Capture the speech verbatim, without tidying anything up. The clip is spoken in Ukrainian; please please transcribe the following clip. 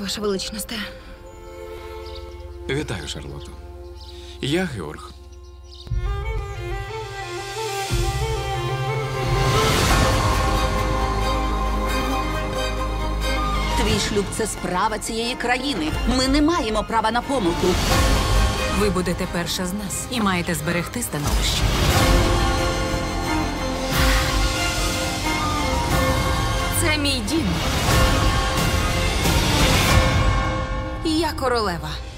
Ваша величність. Вітаю, Шарлотто. Я Георг. Твій шлюб – це справа цієї країни. Ми не маємо права на помилку. Ви будете перша з нас і маєте зберегти становище. Це мій дім. Я королева.